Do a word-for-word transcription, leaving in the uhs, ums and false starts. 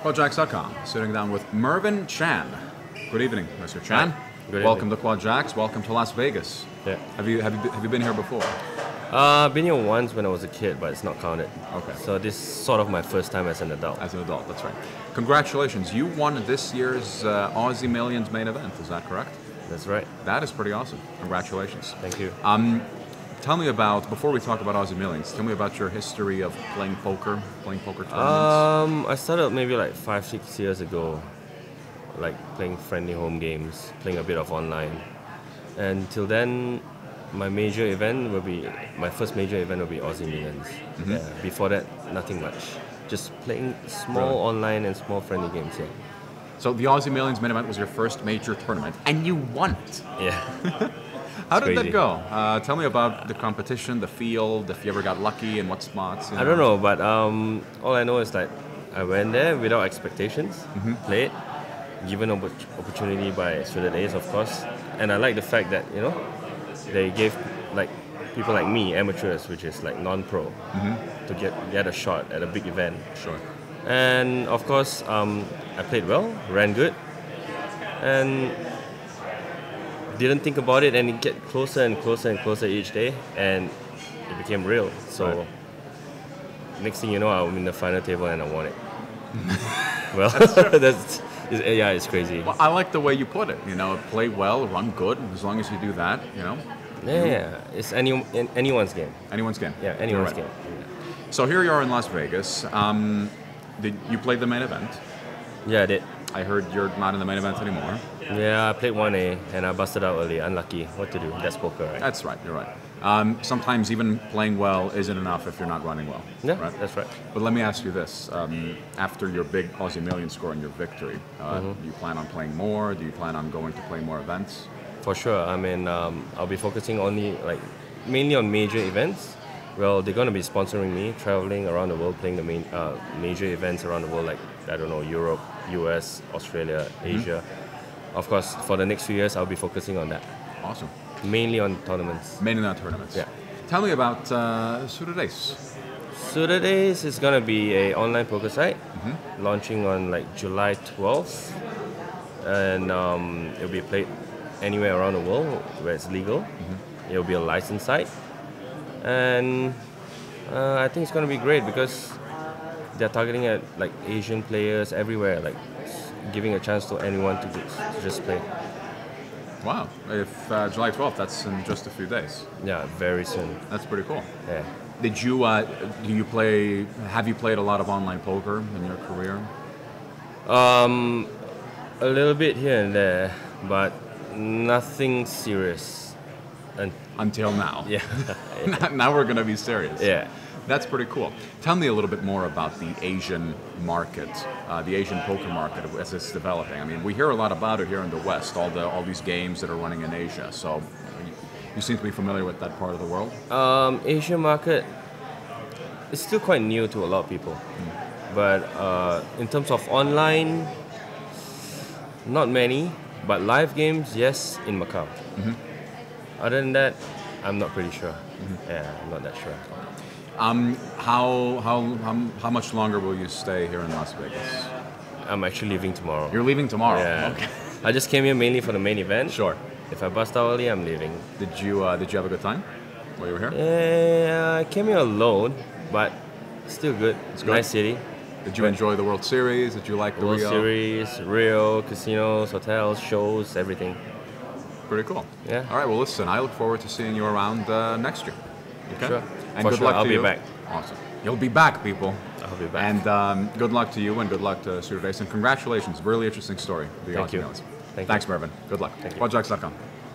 QuadJacks dot com, sitting down with Mervin Chan. Good evening, Mister Chan. Hi. Good Welcome evening. to QuadJacks. Welcome to Las Vegas. Yeah. Have you have you have you been here before? Uh, I've been here once when I was a kid, but it's not counted. Okay. So this is sort of my first time as an adult. As an adult, that's right. Congratulations, you won this year's uh, Aussie Millions Main Event. Is that correct? That's right. That is pretty awesome. Congratulations. Thank you. Um, tell me about, before we talk about Aussie Millions, tell me about your history of playing poker, playing poker tournaments. Um, I started maybe like five, six years ago, like playing friendly home games, playing a bit of online. And till then, my major event will be, my first major event will be Aussie Millions. Mm-hmm. Yeah. Before that, nothing much. Just playing small Really? online and small friendly games, yeah. So the Aussie Millions Main Event was your first major tournament, and you won it. Yeah. How did crazy. that go? Uh, tell me about the competition, the field, if you ever got lucky, and what spots. You I don't know, but um, all I know is that I went there without expectations, Mm-hmm. played, given an opportunity by Suited Ace, of course, and I like the fact that, you know, they gave like people like me, amateurs, which is like non-pro, Mm-hmm. to get get a shot at a big event. Sure. And of course, um, I played well, ran good, and didn't think about it, and it get closer and closer and closer each day, and it became real. So Right. next thing you know, I'm in the final table and I won it. Well, that's it's, yeah, it's crazy. Well, I like the way you put it. You know, play well, run good. As long as you do that, you know, Yeah, yeah, it's any in anyone's game. anyone's game. Yeah, You're anyone's right. game. So here you are in Las Vegas. Um, did you played the main event? Yeah, I did. I heard you're not in the main event anymore. Yeah, I played one A and I busted out early. Unlucky. What to do? That's poker, right? That's right. You're right. Um, sometimes even playing well isn't enough if you're not running well. Yeah, Right? that's right. But let me ask you this: um, after your big Aussie Million score and your victory, uh, Mm-hmm. do you plan on playing more? Do you plan on going to play more events? For sure. I mean, um, I'll be focusing only like mainly on major events. Well, they're going to be sponsoring me, traveling around the world, playing the main uh, major events around the world, like I don't know, Europe, U S, Australia, Asia. Of course, for the next few years, I'll be focusing on that, Awesome. mainly on tournaments. Main event tournaments. Yeah. Tell me about uh, Suited Ace. Suited Ace is going to be a online poker site, launching on like July twelfth, and um, it'll be played anywhere around the world where it's legal. It'll be a licensed site, and uh, I think it's going to be great because they're targeting at like Asian players everywhere, like s- giving a chance to anyone to just, to just play. Wow. If uh, July twelfth, that's in just a few days. Yeah, very soon. That's pretty cool. Yeah. Did you uh, do you play? Have you played a lot of online poker in your career? Um, a little bit here and there, but nothing serious. And Until now. yeah, Now we're gonna be serious. yeah. That's pretty cool. Tell me a little bit more about the Asian market, uh, the Asian poker market as it's developing. I mean, we hear a lot about it here in the West, all the all these games that are running in Asia. So you, you seem to be familiar with that part of the world. Um, Asian market is still quite new to a lot of people, but uh, in terms of online, not many. But live games, yes, in Macau. Other than that, I'm not pretty sure. Yeah, I'm not that sure. Um, how, how how how much longer will you stay here in Las Vegas? I'm actually leaving tomorrow. You're leaving tomorrow. Yeah. Okay. I just came here mainly for the main event. Sure. If I bust out early, I'm leaving. Did you uh, did you have a good time while you were here? Yeah, I came here alone, but still good. It's good. Nice city. Did you enjoy the World Series? Did you like the World Rio? Series, Rio, casinos, hotels, shows, everything. Pretty cool. Yeah. All right. Well, listen. I look forward to seeing you around uh, next year. Okay. Sure. And For good sure, luck I'll to be you. back. Awesome. You'll be back, people. I'll be back. And um, good luck to you, and good luck to Suited Ace, and congratulations. Really interesting story. The Thank Aussie you. Millions. Thank you. Thanks, Mervin. Good luck. Thank you. QuadJacks dot com.